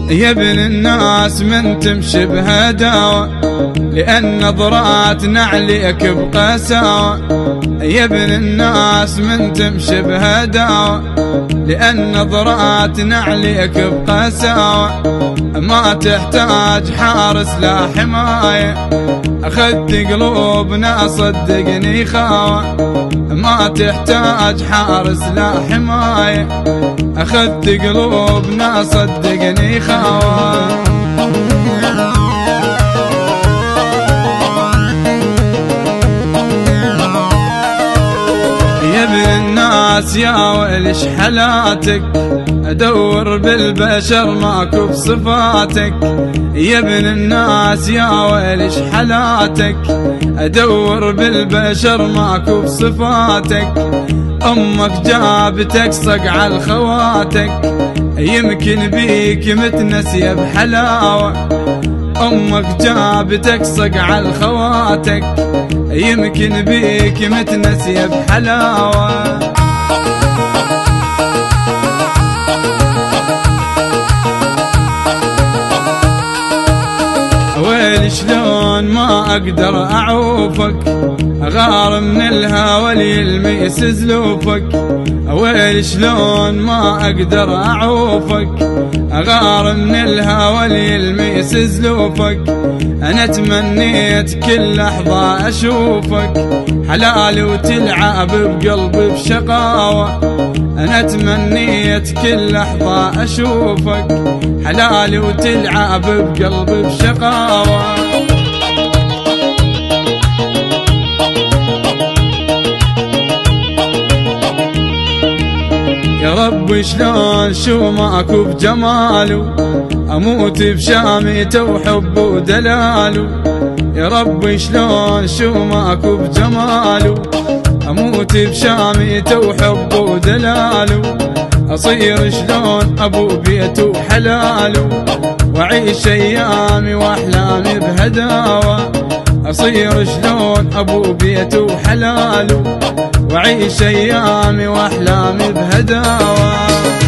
يا ابن الناس من تمشي بهداوة، لأن نظراتنا عليك بقساوة. يا ابن الناس من تمشي بهداوة، لأن نظراتنا عليك بقساوة. ما تحتاج حارس لا حماية، أخذت قلوبنا صدقني خاوة. ما تحتاج حارس لا حماية، أخذت قلوبنا صدقني خاوة. يا ابن الناس يا ويلش حالاتك، أدور بالبشر ماكو بصفاتك. يا ابن الناس يا ويلش حالاتك، أدور بالبشر ماكو بصفاتك. أمك جابتك صقع الخواتك، يمكن بيك متنسية بحلاوة. أمك جابتك صقع الخواتك، يمكن بيك متنسية بحلاوة. ويلي شلون ما أقدر أعوفك، أغار من الهوى ليلميس زلوفك. ويلي شلون ما أقدر أعوفك، أغار من الهوى ليلميس زلوفك. أنا تمنيت كل لحظة أشوفك، حلال وتلعب بقلبي بشقاوة. أنا تمنيت كل لحظة أشوفك، حلال وتلعب بقلبي بشقاوة. يا رب شلون شو ماكو بجماله، أموت بشامته وحبه ودلاله. يا رب شلون شو ماكو بجماله، أموت بشامته وحبه ودلاله. أصير شلون أبو بيته وحلاله، وأعيش أيامي وأحلامي بهداوة. أصير شلون أبو بيته وحلاله، وأعيش أيامي وأحلامي بهداوة.